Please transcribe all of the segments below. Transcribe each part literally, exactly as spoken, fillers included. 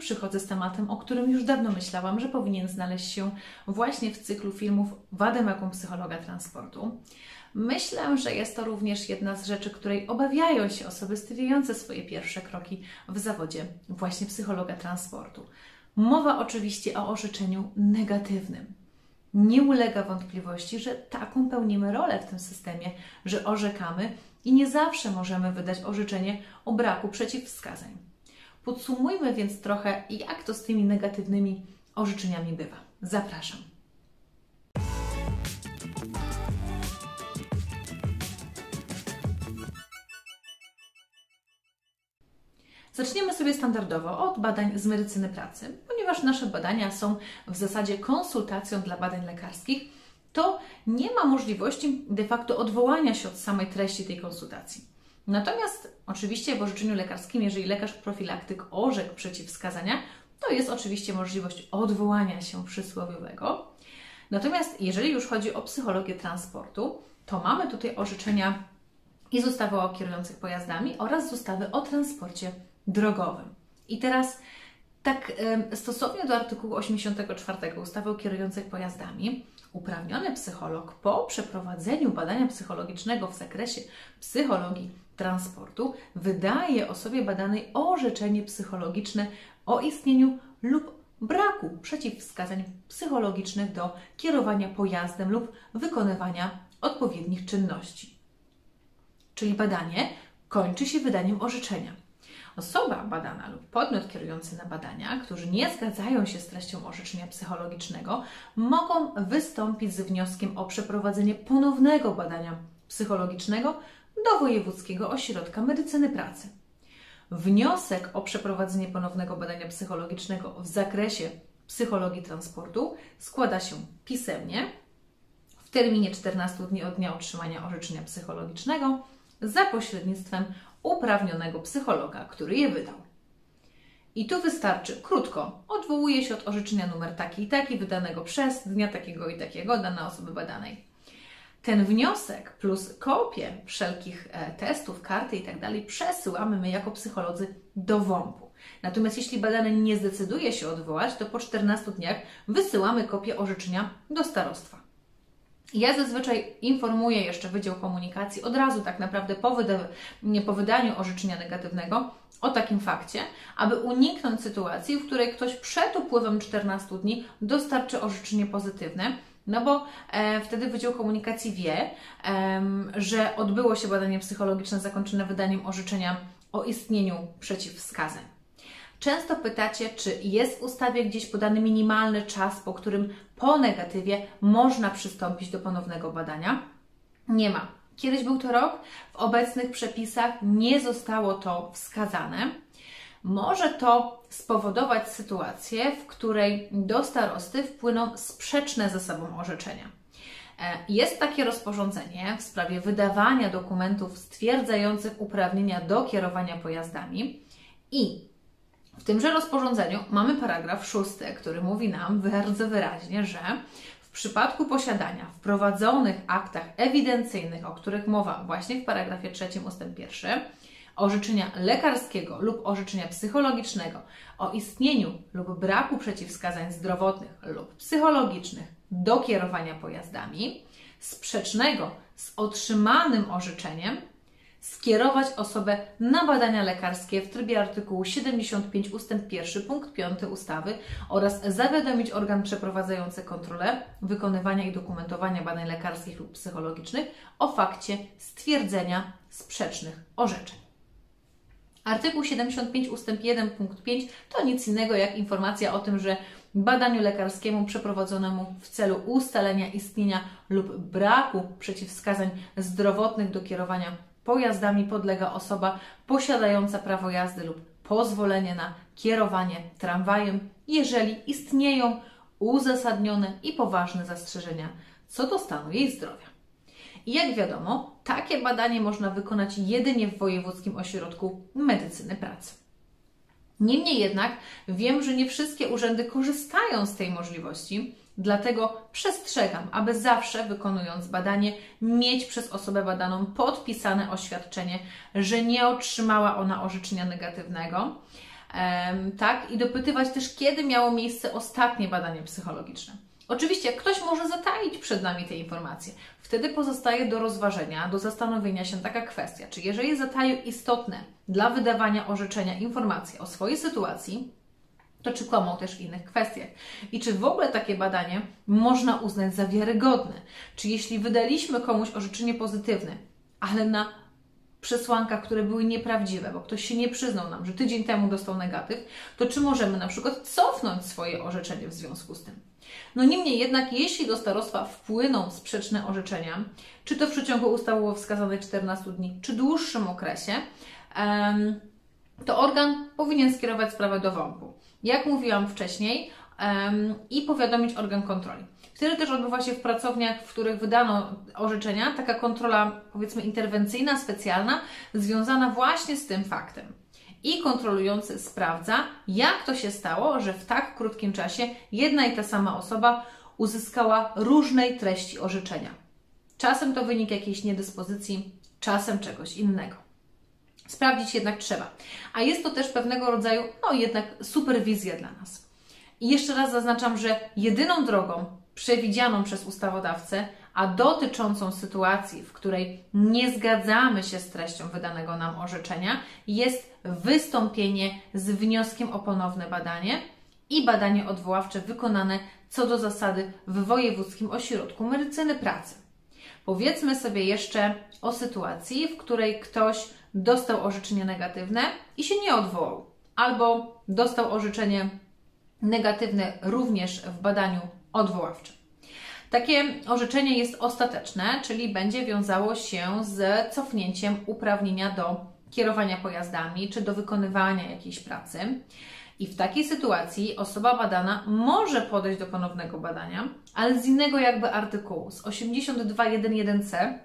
przychodzę z tematem, o którym już dawno myślałam, że powinien znaleźć się właśnie w cyklu filmów Wademekum Psychologa Transportu. Myślę, że jest to również jedna z rzeczy, której obawiają się osoby stawiające swoje pierwsze kroki w zawodzie właśnie psychologa transportu. Mowa oczywiście o orzeczeniu negatywnym. Nie ulega wątpliwości, że taką pełnimy rolę w tym systemie, że orzekamy i nie zawsze możemy wydać orzeczenie o braku przeciwwskazań. Podsumujmy więc trochę, jak to z tymi negatywnymi orzeczeniami bywa. Zapraszam. Zaczniemy sobie standardowo od badań z medycyny pracy, ponieważ nasze badania są w zasadzie konsultacją dla badań lekarskich, to nie ma możliwości de facto odwołania się od samej treści tej konsultacji. Natomiast oczywiście w orzeczeniu lekarskim, jeżeli lekarz profilaktyk orzekł przeciwwskazania, to jest oczywiście możliwość odwołania się przysłowiowego. Natomiast jeżeli już chodzi o psychologię transportu, to mamy tutaj orzeczenia i z ustawy o kierujących pojazdami oraz z ustawy o transporcie drogowym. I teraz tak stosownie do artykułu osiemdziesiątego czwartego ustawy o kierujących pojazdami, uprawniony psycholog po przeprowadzeniu badania psychologicznego w zakresie psychologii transportu wydaje osobie badanej orzeczenie psychologiczne o istnieniu lub braku przeciwwskazań psychologicznych do kierowania pojazdem lub wykonywania odpowiednich czynności. Czyli badanie kończy się wydaniem orzeczenia. Osoba badana lub podmiot kierujący na badania, którzy nie zgadzają się z treścią orzeczenia psychologicznego, mogą wystąpić z wnioskiem o przeprowadzenie ponownego badania psychologicznego do Wojewódzkiego Ośrodka Medycyny Pracy. Wniosek o przeprowadzenie ponownego badania psychologicznego w zakresie psychologii transportu składa się pisemnie w terminie czternastu dni od dnia otrzymania orzeczenia psychologicznego za pośrednictwem uprawnionego psychologa, który je wydał. I tu wystarczy krótko, odwołuje się od orzeczenia numer taki i taki, wydanego przez dnia takiego i takiego dana osoby badanej. Ten wniosek plus kopię wszelkich e, testów, karty i tak dalej przesyłamy my jako psycholodzy do W O M P-u. Natomiast jeśli badany nie zdecyduje się odwołać, to po czternastu dniach wysyłamy kopię orzeczenia do starostwa. Ja zazwyczaj informuję jeszcze Wydział Komunikacji od razu tak naprawdę po, wyda nie, po wydaniu orzeczenia negatywnego o takim fakcie, aby uniknąć sytuacji, w której ktoś przed upływem czternastu dni dostarczy orzeczenie pozytywne, no bo e, wtedy Wydział Komunikacji wie, e, że odbyło się badanie psychologiczne zakończone wydaniem orzeczenia o istnieniu przeciwwskazań. Często pytacie, czy jest w ustawie gdzieś podany minimalny czas, po którym po negatywie można przystąpić do ponownego badania? Nie ma. Kiedyś był to rok, w obecnych przepisach nie zostało to wskazane. Może to spowodować sytuację, w której do starosty wpłyną sprzeczne ze sobą orzeczenia. Jest takie rozporządzenie w sprawie wydawania dokumentów stwierdzających uprawnienia do kierowania pojazdami i w tymże rozporządzeniu mamy paragraf szósty, który mówi nam bardzo wyraźnie, że w przypadku posiadania w prowadzonych aktach ewidencyjnych, o których mowa właśnie w paragrafie trzecim ustęp pierwszy, orzeczenia lekarskiego lub orzeczenia psychologicznego o istnieniu lub braku przeciwwskazań zdrowotnych lub psychologicznych do kierowania pojazdami, sprzecznego z otrzymanym orzeczeniem, skierować osobę na badania lekarskie w trybie artykułu siedemdziesiąt pięć ustęp pierwszy punkt piąty ustawy oraz zawiadomić organ przeprowadzający kontrolę wykonywania i dokumentowania badań lekarskich lub psychologicznych o fakcie stwierdzenia sprzecznych orzeczeń. Artykuł siedemdziesiąt pięć ustęp jeden punkt pięć to nic innego jak informacja o tym, że badaniu lekarskiemu przeprowadzonemu w celu ustalenia istnienia lub braku przeciwwskazań zdrowotnych do kierowania pojazdami podlega osoba posiadająca prawo jazdy lub pozwolenie na kierowanie tramwajem, jeżeli istnieją uzasadnione i poważne zastrzeżenia co do stanu jej zdrowia. I jak wiadomo, takie badanie można wykonać jedynie w Wojewódzkim Ośrodku Medycyny Pracy. Niemniej jednak wiem, że nie wszystkie urzędy korzystają z tej możliwości, dlatego przestrzegam, aby zawsze wykonując badanie mieć przez osobę badaną podpisane oświadczenie, że nie otrzymała ona orzeczenia negatywnego tak? I dopytywać też, kiedy miało miejsce ostatnie badanie psychologiczne. Oczywiście ktoś może zataić przed nami te informacje. Wtedy pozostaje do rozważenia, do zastanowienia się taka kwestia, czy jeżeli zataił istotne dla wydawania orzeczenia informacje o swojej sytuacji, to czy kłamał też w innych kwestiach. I czy w ogóle takie badanie można uznać za wiarygodne? Czy jeśli wydaliśmy komuś orzeczenie pozytywne, ale na przesłankach, które były nieprawdziwe, bo ktoś się nie przyznał nam, że tydzień temu dostał negatyw, to czy możemy na przykład cofnąć swoje orzeczenie w związku z tym? No niemniej jednak, jeśli do starostwa wpłyną sprzeczne orzeczenia, czy to w przeciągu ustawowo wskazanych czternastu dni, czy dłuższym okresie, to organ powinien skierować sprawę do W O M P-u. Jak mówiłam wcześniej, i powiadomić organ kontroli. Wtedy też odbywa się w pracowniach, w których wydano orzeczenia, taka kontrola, powiedzmy, interwencyjna, specjalna, związana właśnie z tym faktem. I kontrolujący sprawdza, jak to się stało, że w tak krótkim czasie jedna i ta sama osoba uzyskała różnej treści orzeczenia. Czasem to wynik jakiejś niedyspozycji, czasem czegoś innego. Sprawdzić jednak trzeba. A jest to też pewnego rodzaju, no jednak superwizja dla nas. I jeszcze raz zaznaczam, że jedyną drogą przewidzianą przez ustawodawcę, a dotyczącą sytuacji, w której nie zgadzamy się z treścią wydanego nam orzeczenia, jest wystąpienie z wnioskiem o ponowne badanie i badanie odwoławcze wykonane co do zasady w Wojewódzkim Ośrodku Medycyny Pracy. Powiedzmy sobie jeszcze o sytuacji, w której ktoś dostał orzeczenie negatywne i się nie odwołał, albo dostał orzeczenie negatywne również w badaniu odwoławczym. Takie orzeczenie jest ostateczne, czyli będzie wiązało się z cofnięciem uprawnienia do kierowania pojazdami czy do wykonywania jakiejś pracy. I w takiej sytuacji osoba badana może podejść do ponownego badania, ale z innego jakby artykułu, z osiemdziesiąt dwa jeden jeden c,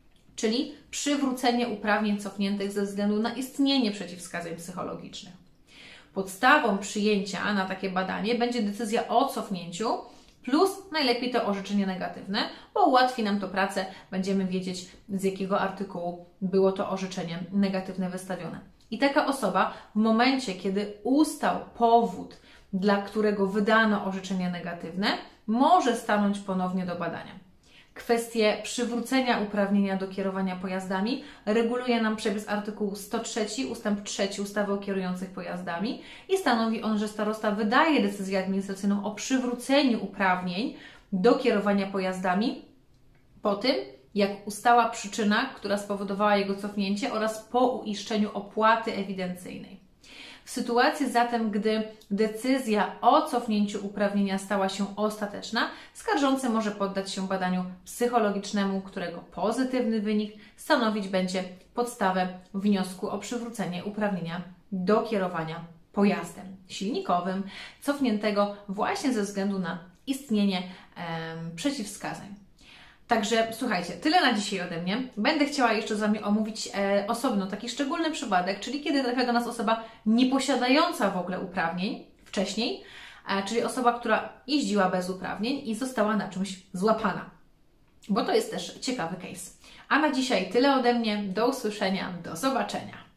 czyli przywrócenie uprawnień cofniętych ze względu na istnienie przeciwwskazań psychologicznych. Podstawą przyjęcia na takie badanie będzie decyzja o cofnięciu plus najlepiej to orzeczenie negatywne, bo ułatwi nam to pracę, będziemy wiedzieć, z jakiego artykułu było to orzeczenie negatywne wystawione. I taka osoba w momencie, kiedy ustał powód, dla którego wydano orzeczenie negatywne, może stanąć ponownie do badania. Kwestię przywrócenia uprawnienia do kierowania pojazdami reguluje nam przepis artykułu sto trzy ustęp trzy ustawy o kierujących pojazdami i stanowi on, że starosta wydaje decyzję administracyjną o przywróceniu uprawnień do kierowania pojazdami po tym, jak ustała przyczyna, która spowodowała jego cofnięcie oraz po uiszczeniu opłaty ewidencyjnej. W sytuacji zatem, gdy decyzja o cofnięciu uprawnienia stała się ostateczna, skarżący może poddać się badaniu psychologicznemu, którego pozytywny wynik stanowić będzie podstawę wniosku o przywrócenie uprawnienia do kierowania pojazdem silnikowym, cofniętego właśnie ze względu na istnienie em, przeciwwskazań. Także słuchajcie, tyle na dzisiaj ode mnie. Będę chciała jeszcze z Wami omówić e, osobno taki szczególny przypadek, czyli kiedy trafia do nas osoba nieposiadająca w ogóle uprawnień wcześniej, e, czyli osoba, która jeździła bez uprawnień i została na czymś złapana. Bo to jest też ciekawy case. A na dzisiaj tyle ode mnie. Do usłyszenia, do zobaczenia.